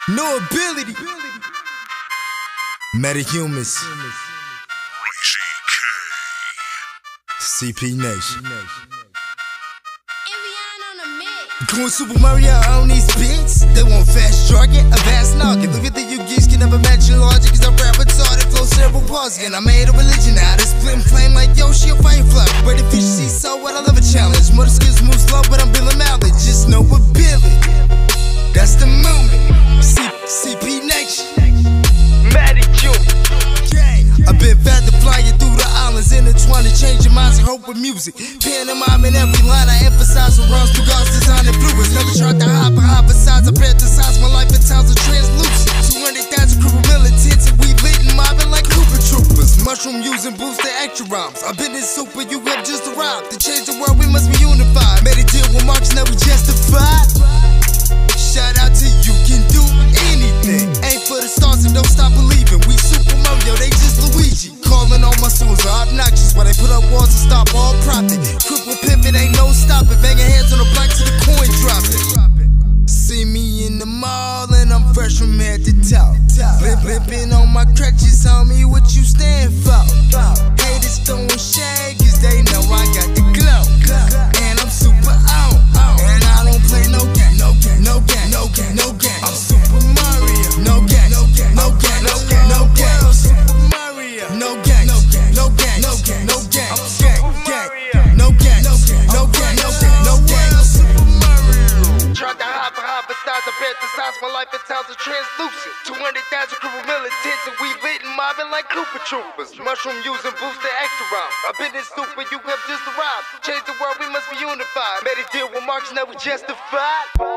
No ability. MetaHumans. Raisi C.P.L.E Nation. Going Super Mario on these beats. They want fast jargon, a vast noggin. Look at the you geeks can never imagine logic. Cause I rap retarded, flow cerebral palsy. And I made a religion out of split and flame like Yoshi or Firefly. But efficiency, so what? I love a challenge. Motor skills move slow, but I'm Billy Mallett. Just know ability. That's the movement. C.P.L.E Nation. I've been fat to flying through the islands, intertwining, changing minds and hope with music. Pantomime in every line, I emphasize what runs through God's design and fluids. Never tried to hypothesize, I fantasize my life in times of translucent. 200,000 criminal intents, and we lit and mobbing like Cooper Troopers. Mushroom using booster extra rhymes. I've been in super, you have just arrived. To change the world, we must be unified. Made a deal with Marx, now we justified. Shout out to you, can do anything. Aim for the stars and don't stop believing. We Super Mario, they just Luigi. Calling all my souls are obnoxious while they put up walls to stop all profit. C.R.I.P.P.L.E ain't no stopping. Banging hands on the block till the coin dropping. See me in the mall and I'm fresh from head to toe. Flipping on my crutches, homie, what you stand for? Haters throwing shade cause they know I got the glow. And I'm super on. And I don't play no game. No game. I'm Super Mario. No game. No game. I'm Super Mario. No game. I'm gang. No game. I'm Super Mario. Tried to hypothesize, I fantasize my life in times of translucent. 200,000 criminal intents, and we lit and mobbing like Cooper Troopers. Mushroom using booster extra rhyme. I've been in super, you have just arrived. Change the world, we must be unified. Made a deal with Marx, now we justified.